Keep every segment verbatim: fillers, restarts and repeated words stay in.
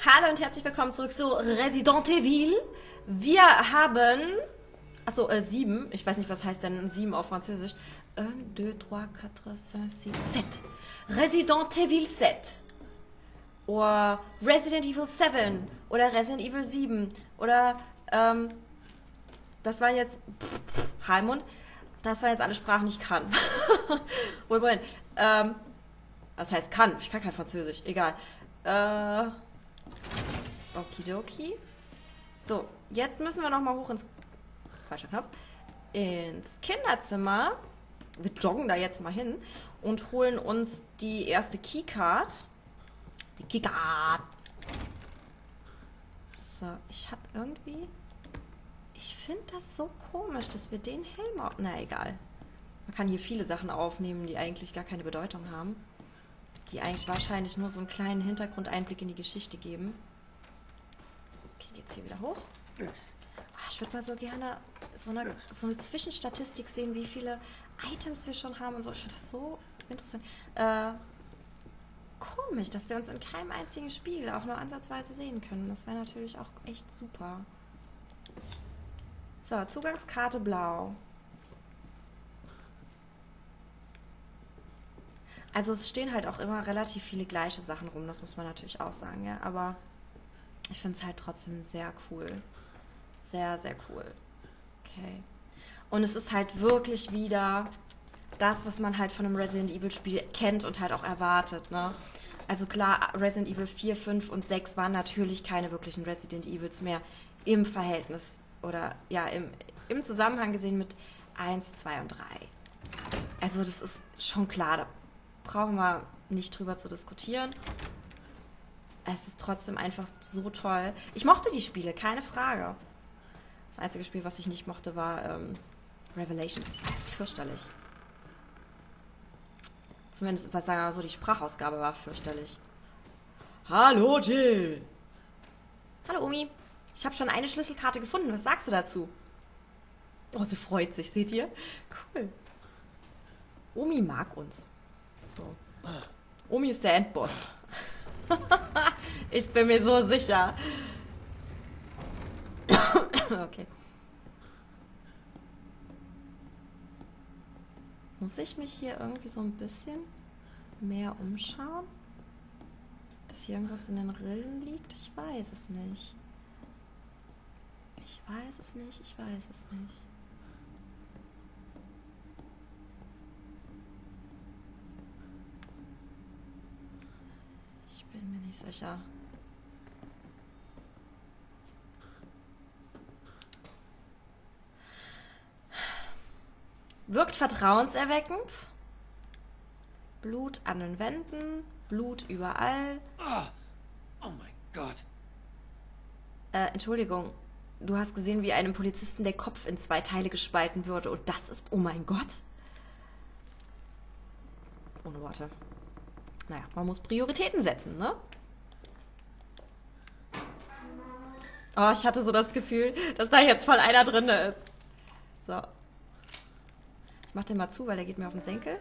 Hallo und herzlich willkommen zurück zu Resident Evil. Wir haben, achso, äh, sieben. Ich weiß nicht, was heißt denn sieben auf Französisch. eins, zwei, drei, vier, fünf, sechs, sieben. Resident Evil sieben. Oder Resident Evil sieben. Oder Resident Evil sieben. Oder, ähm, das waren jetzt, pff, Halbmond. Das waren jetzt alle Sprachen, die ich kann. Wohl, Moment. Ähm, was heißt kann? Ich kann kein Französisch. Egal. Äh, okidoki. So, jetzt müssen wir nochmal hoch ins, falscher Knopf, ins Kinderzimmer. Wir joggen da jetzt mal hin und holen uns die erste Keycard. Die Keycard. So, ich habe irgendwie... Ich finde das so komisch, dass wir den Helm auf... Na, egal. Man kann hier viele Sachen aufnehmen, die eigentlich gar keine Bedeutung haben. Die eigentlich wahrscheinlich nur so einen kleinen Hintergrundeinblick in die Geschichte geben. Okay, geht's hier wieder hoch. Ach, ich würde mal so gerne so eine, so eine Zwischenstatistik sehen, wie viele Items wir schon haben und so. Ich finde das so interessant. Äh, komisch, dass wir uns in keinem einzigen Spiel auch nur ansatzweise sehen können. Das wäre natürlich auch echt super. So, Zugangskarte blau. Also es stehen halt auch immer relativ viele gleiche Sachen rum, das muss man natürlich auch sagen, ja. Aber ich finde es halt trotzdem sehr cool. Sehr, sehr cool. Okay. Und es ist halt wirklich wieder das, was man halt von einem Resident Evil Spiel kennt und halt auch erwartet, ne? Also klar, Resident Evil vier, fünf und sechs waren natürlich keine wirklichen Resident Evils mehr im Verhältnis oder ja, im, im Zusammenhang gesehen mit eins, zwei und drei. Also das ist schon klar, da brauchen wir nicht drüber zu diskutieren. Es ist trotzdem einfach so toll. Ich mochte die Spiele, keine Frage. Das einzige Spiel, was ich nicht mochte, war ähm, Revelations. Das war fürchterlich. Zumindest, was sagen wir so, die Sprachausgabe war fürchterlich. Hallo, Jill! Hallo, Omi. Ich habe schon eine Schlüsselkarte gefunden. Was sagst du dazu? Oh, sie freut sich, seht ihr? Cool. Omi mag uns. So. Omi ist der Endboss. Ich bin mir so sicher. Okay. Muss ich mich hier irgendwie so ein bisschen mehr umschauen? Dass hier irgendwas in den Rillen liegt? Ich weiß es nicht. Ich weiß es nicht, ich weiß es nicht. Ich bin mir nicht sicher. Wirkt vertrauenserweckend. Blut an den Wänden. Blut überall. Oh, oh mein Gott. Äh, Entschuldigung. Du hast gesehen, wie einem Polizisten der Kopf in zwei Teile gespalten würde. Und das ist... Oh mein Gott. Ohne Worte. Naja, man muss Prioritäten setzen, ne? Oh, ich hatte so das Gefühl, dass da jetzt voll einer drin ist. So. Ich mach den mal zu, weil der geht mir auf den Senkel.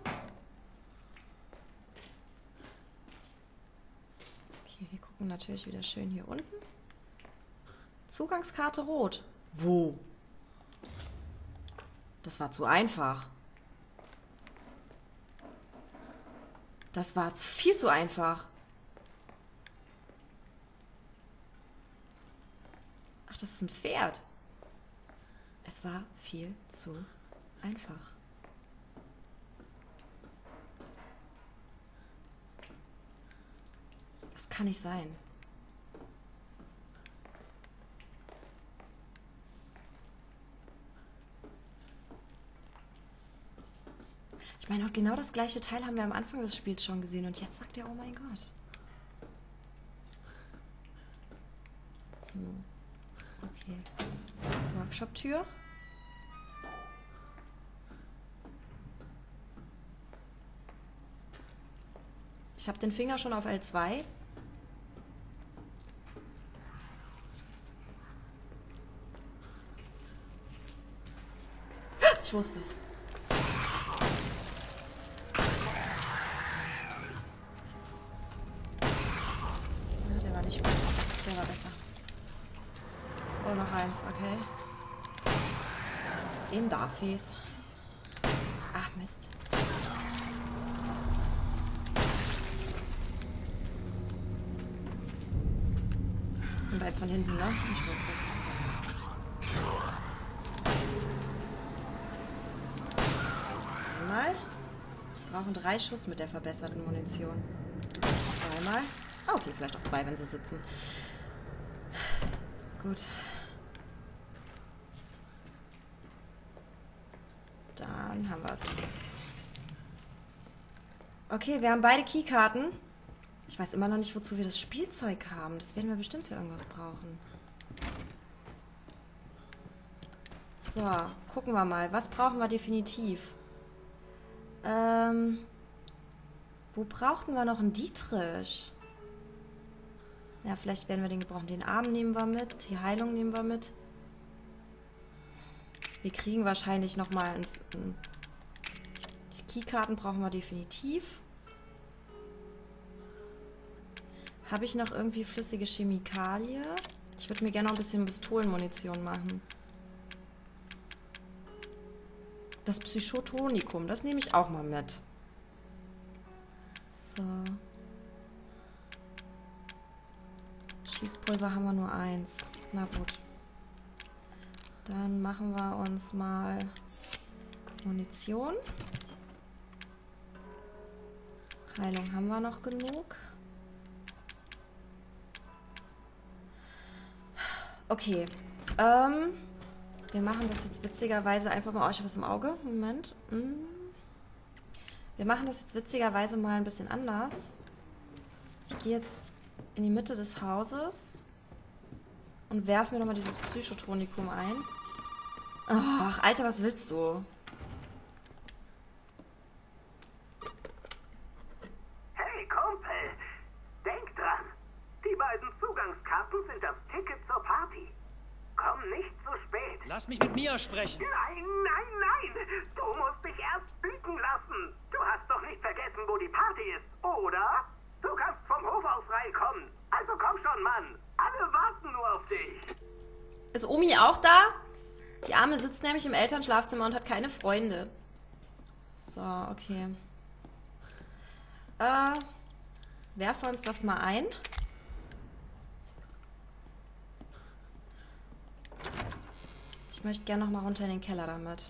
Okay, wir gucken natürlich wieder schön hier unten. Zugangskarte rot. Wo? Das war zu einfach. Das war viel zu einfach. Ach, das ist ein Pferd. Es war viel zu einfach. Das kann nicht sein. Ich meine, auch genau das gleiche Teil haben wir am Anfang des Spiels schon gesehen und jetzt sagt er, oh mein Gott. Hm. Okay. Workshop-Tür. Ich habe den Finger schon auf L zwei. Ich wusste es. Ja, der war nicht gut. war besser. Oh, noch eins, okay. In Darface. Ach, Mist. Und jetzt von hinten, ne? Ich wusste es. Einmal. Wir brauchen drei Schuss mit der verbesserten Munition. Zweimal. Oh, okay, vielleicht auch zwei, wenn sie sitzen. Gut. Dann haben wir es. Okay, wir haben beide Keykarten. Ich weiß immer noch nicht, wozu wir das Spielzeug haben. Das werden wir bestimmt für irgendwas brauchen. So, gucken wir mal. Was brauchen wir definitiv? Ähm, wo brauchten wir noch einen Dietrich? Ja, vielleicht werden wir den gebrauchen. Den Arm nehmen wir mit. Die Heilung nehmen wir mit. Wir kriegen wahrscheinlich nochmal ins... Die Keykarten brauchen wir definitiv. Habe ich noch irgendwie flüssige Chemikalie? Ich würde mir gerne noch ein bisschen Pistolenmunition machen. Das Psychotonikum, das nehme ich auch mal mit. So. Schießpulver haben wir nur eins. Na gut. Dann machen wir uns mal Munition. Heilung haben wir noch genug. Okay. Ähm, wir machen das jetzt witzigerweise einfach mal... Oh, ich habe was im Auge. Moment. Hm. Wir machen das jetzt witzigerweise mal ein bisschen anders. Ich gehe jetzt in die Mitte des Hauses und werfe mir nochmal dieses Psychotonikum ein. Ach, Alter, was willst du? Hey, Kumpel! Denk dran! Die beiden Zugangskarten sind das Ticket zur Party. Komm nicht zu spät. Lass mich mit Mia sprechen. Nein, nein, nein! Du musst dich erst blicken lassen. Du hast doch nicht vergessen, wo die Party ist, oder? Du kannst vom Hof aus reinkommen. Also komm schon, Mann. Alle warten nur auf dich. Ist Omi auch da? Die Arme sitzt nämlich im Elternschlafzimmer und hat keine Freunde. So, okay. Äh, werfen wir uns das mal ein. Ich möchte gerne noch mal runter in den Keller damit.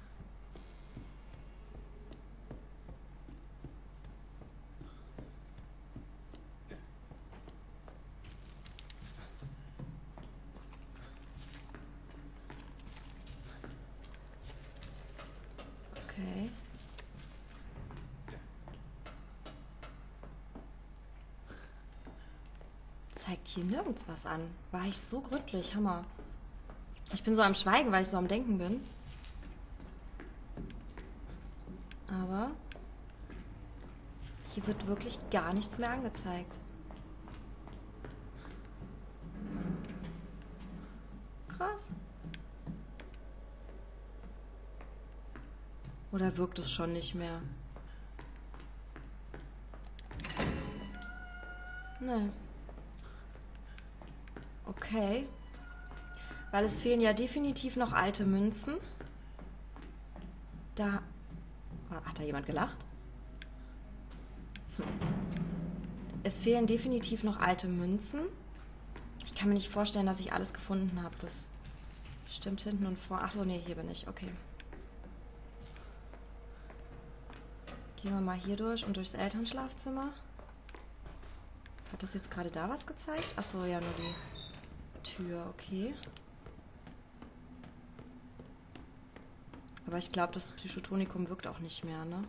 Okay. Zeigt hier nirgends was an. War ich so gründlich, Hammer. Ich bin so am Schweigen, weil ich so am Denken bin. Aber hier wird wirklich gar nichts mehr angezeigt. Krass. Oder wirkt es schon nicht mehr? Nee. Okay. Weil es fehlen ja definitiv noch alte Münzen. Da... Hat da jemand gelacht? Hm. Es fehlen definitiv noch alte Münzen. Ich kann mir nicht vorstellen, dass ich alles gefunden habe. Das stimmt hinten und vor... Ach so, nee, hier bin ich. Okay. Gehen wir mal hier durch und durchs Elternschlafzimmer. Hat das jetzt gerade da was gezeigt? Ach so, ja, nur die Tür. Okay. Aber ich glaube, das Psychotonikum wirkt auch nicht mehr, ne?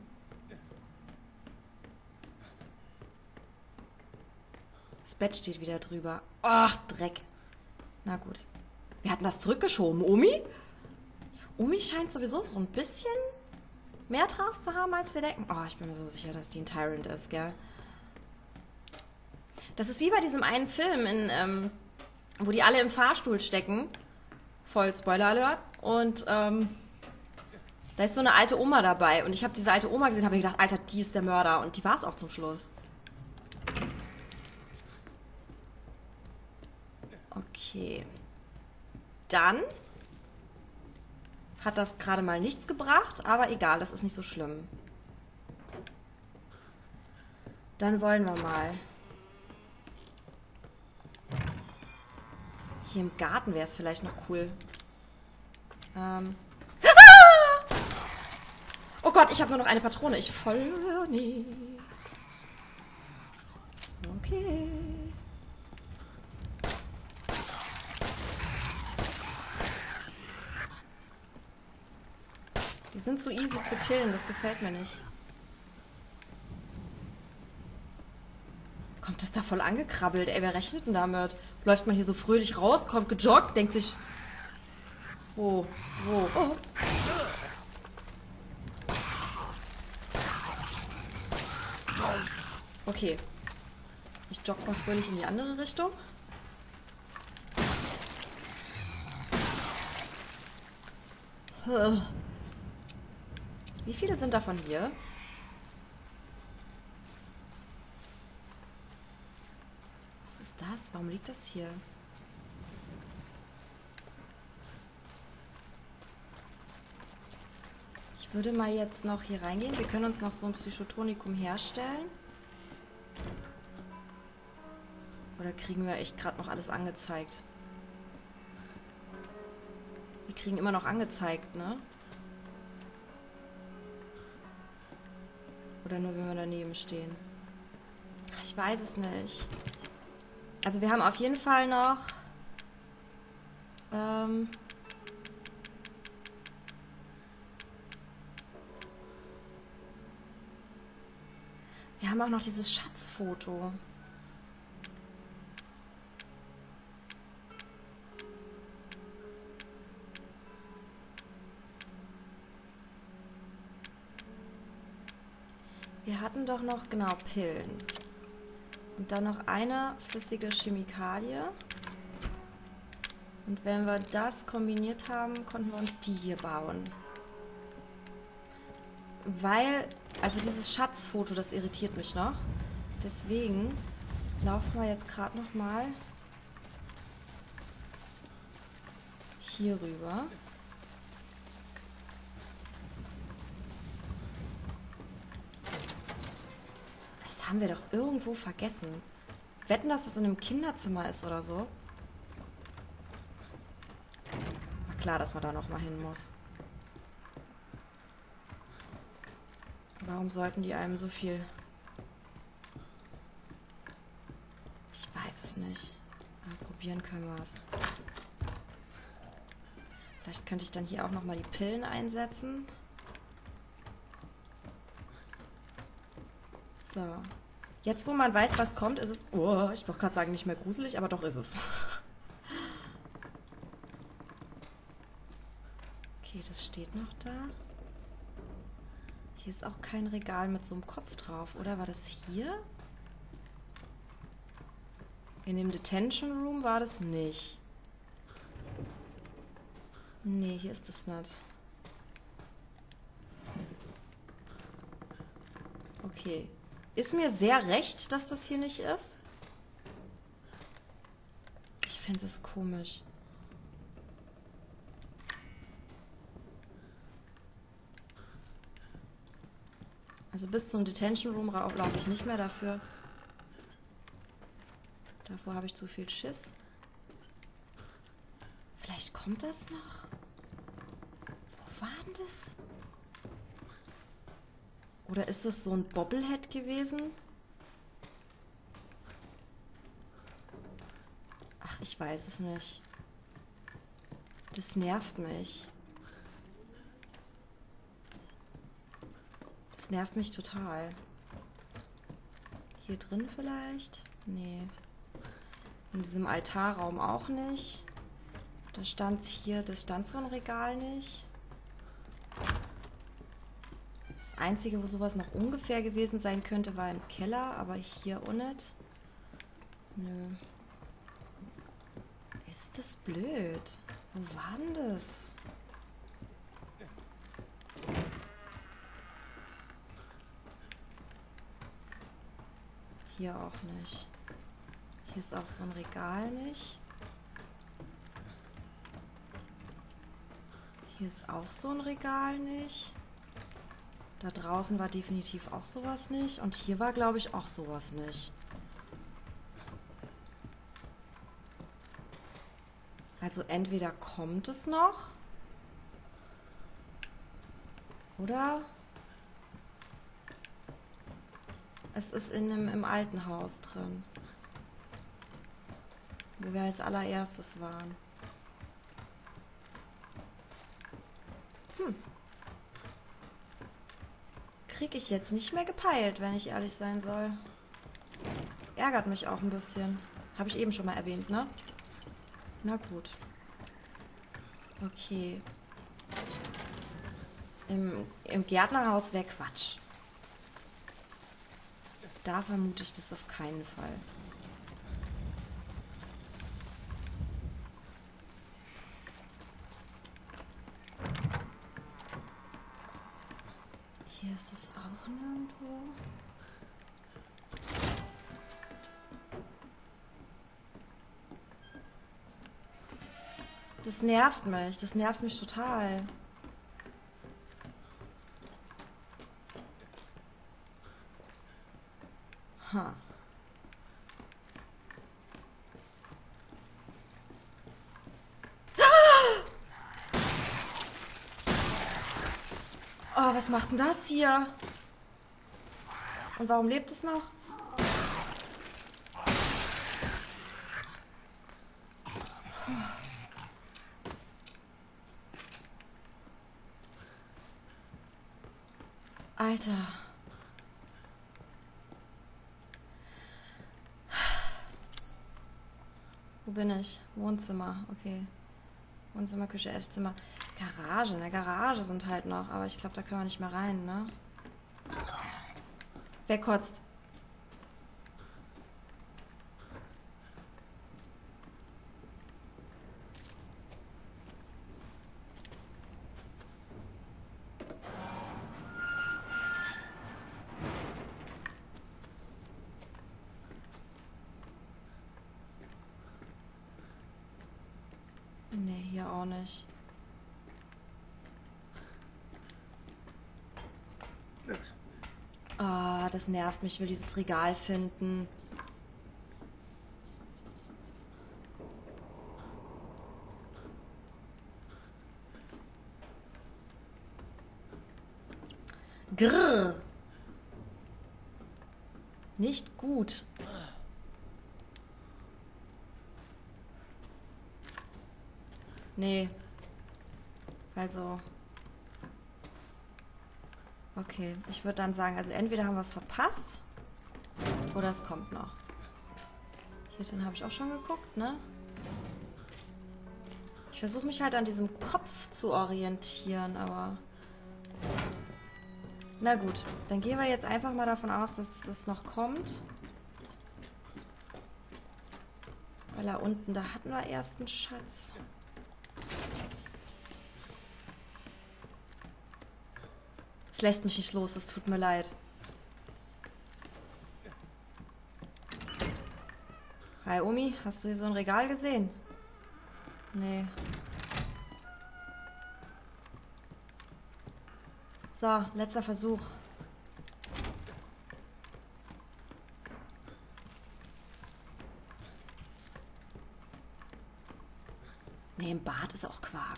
Das Bett steht wieder drüber. Ach, Dreck. Na gut. Wir hatten das zurückgeschoben. Omi? Omi scheint sowieso so ein bisschen mehr drauf zu haben, als wir denken. Oh, ich bin mir so sicher, dass die ein Tyrant ist, gell? Das ist wie bei diesem einen Film, in, ähm, wo die alle im Fahrstuhl stecken. Voll Spoiler-Alert. Und, ähm... da ist so eine alte Oma dabei und ich habe diese alte Oma gesehen und habe mir gedacht, Alter, die ist der Mörder. Und die war es auch zum Schluss. Okay. Dann hat das gerade mal nichts gebracht, aber egal, das ist nicht so schlimm. Dann wollen wir mal. Hier im Garten wäre es vielleicht noch cool. Ähm. Ah! Oh Gott, ich habe nur noch eine Patrone. Ich voll nie. Okay. Die sind so easy zu killen, das gefällt mir nicht. Kommt das da voll angekrabbelt? Ey, wer rechnet denn damit? Läuft man hier so fröhlich raus, kommt gejoggt, denkt sich... Wo? Wo? Oh. Okay. Ich jogge mal fröhlich in die andere Richtung. Wie viele sind davon hier? Was ist das? Warum liegt das hier? Ich würde mal jetzt noch hier reingehen. Wir können uns noch so ein Psychotonikum herstellen. Oder kriegen wir echt gerade noch alles angezeigt? Wir kriegen immer noch angezeigt, ne? Oder nur, wenn wir daneben stehen? Ich weiß es nicht. Also wir haben auf jeden Fall noch... Ähm... Wir haben auch noch dieses Schatzfoto. Wir hatten doch noch, genau, Pillen. Und dann noch eine flüssige Chemikalie. Und wenn wir das kombiniert haben, konnten wir uns die hier bauen. Weil, also dieses Schatzfoto, das irritiert mich noch. Deswegen laufen wir jetzt gerade noch mal hier rüber. Das haben wir doch irgendwo vergessen. Wetten, dass das in einem Kinderzimmer ist oder so? War klar, dass man da noch mal hin muss. Warum sollten die einem so viel... Ich weiß es nicht. Aber probieren können wir es. Vielleicht könnte ich dann hier auch nochmal die Pillen einsetzen. So. Jetzt, wo man weiß, was kommt, ist es... Oh, ich wollte gerade sagen, nicht mehr gruselig, aber doch ist es. Okay, das steht noch da. Hier ist auch kein Regal mit so einem Kopf drauf, oder? War das hier? In dem Detention Room war das nicht. Nee, hier ist es nicht. Okay. Ist mir sehr recht, dass das hier nicht ist. Ich finde es komisch. Also bis zum Detention Room laufe ich nicht mehr dafür. Davor habe ich zu viel Schiss. Vielleicht kommt das noch. Wo war denn das? Oder ist das so ein Bobblehead gewesen? Ach, ich weiß es nicht. Das nervt mich. Das nervt mich total. Hier drin vielleicht? Nee. In diesem Altarraum auch nicht. Da stand hier, das stand so ein Regal nicht. Das Einzige, wo sowas noch ungefähr gewesen sein könnte, war im Keller, aber hier auch nicht. Nö. Ist das blöd? Wo war denn das? Hier auch nicht. Hier ist auch so ein Regal nicht. Hier ist auch so ein Regal nicht. Da draußen war definitiv auch sowas nicht. Und hier war, glaube ich, auch sowas nicht. Also entweder kommt es noch. Oder es ist in einem, im alten Haus drin. Wo wir als allererstes waren. Hm. Kriege ich jetzt nicht mehr gepeilt, wenn ich ehrlich sein soll. Ärgert mich auch ein bisschen. Habe ich eben schon mal erwähnt, ne? Na gut. Okay. Im, im Gärtnerhaus wäre Quatsch. Da vermute ich das auf keinen Fall. Hier ist es auch nirgendwo. Das nervt mich. Das nervt mich total. Ha. Oh, was macht denn das hier? Und warum lebt es noch? Alter. Wo bin ich? Wohnzimmer, okay. Wohnzimmer, Küche, Esszimmer. Garage, in der Garage sind halt noch, aber ich glaube, da können wir nicht mehr rein, ne? Wer kotzt? Nee, hier auch nicht. Ah, das nervt mich. Ich will dieses Regal finden. Grrr. Nicht gut. Nee. Also. Okay, ich würde dann sagen, also entweder haben wir es verpasst oder es kommt noch. Hier drin habe ich auch schon geguckt, ne? Ich versuche mich halt an diesem Kopf zu orientieren, aber... Na gut, dann gehen wir jetzt einfach mal davon aus, dass es noch kommt. Weil da unten, da hatten wir erst einen Schatz. Es lässt mich nicht los, es tut mir leid. Hi Omi, hast du hier so ein Regal gesehen? Nee. So, letzter Versuch. Nee, im Bad ist auch Quark.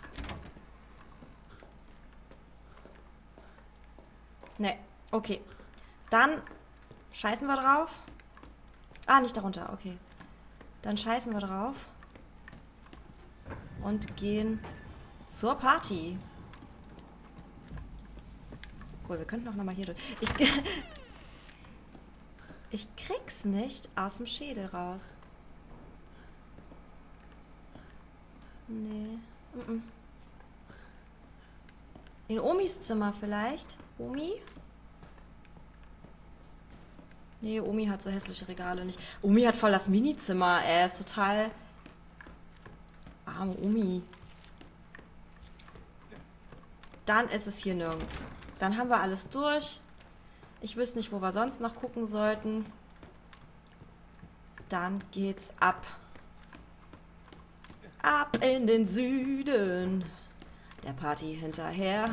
Nee, okay. Dann scheißen wir drauf. Ah, nicht darunter, okay. Dann scheißen wir drauf. Und gehen zur Party. Obwohl, wir könnten auch nochmal hier durch. Ich, ich krieg's nicht aus dem Schädel raus. Nee. Mm -mm. In Omis Zimmer vielleicht? Omi? Nee, Omi hat so hässliche Regale nicht. Omi hat voll das Mini-Zimmer. Er ist total... Arme Omi. Dann ist es hier nirgends. Dann haben wir alles durch. Ich wüsste nicht, wo wir sonst noch gucken sollten. Dann geht's ab. Ab in den Süden. der Party hinterher.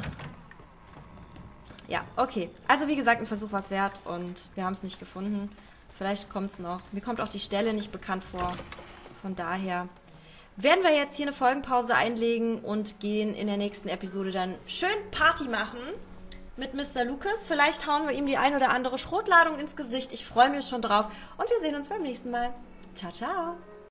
Ja, okay. Also wie gesagt, ein Versuch war es wert und wir haben es nicht gefunden. Vielleicht kommt es noch. Mir kommt auch die Stelle nicht bekannt vor. Von daher werden wir jetzt hier eine Folgenpause einlegen und gehen in der nächsten Episode dann schön Party machen mit Mister Lucas. Vielleicht hauen wir ihm die ein oder andere Schrotladung ins Gesicht. Ich freue mich schon drauf und wir sehen uns beim nächsten Mal. Ciao, ciao.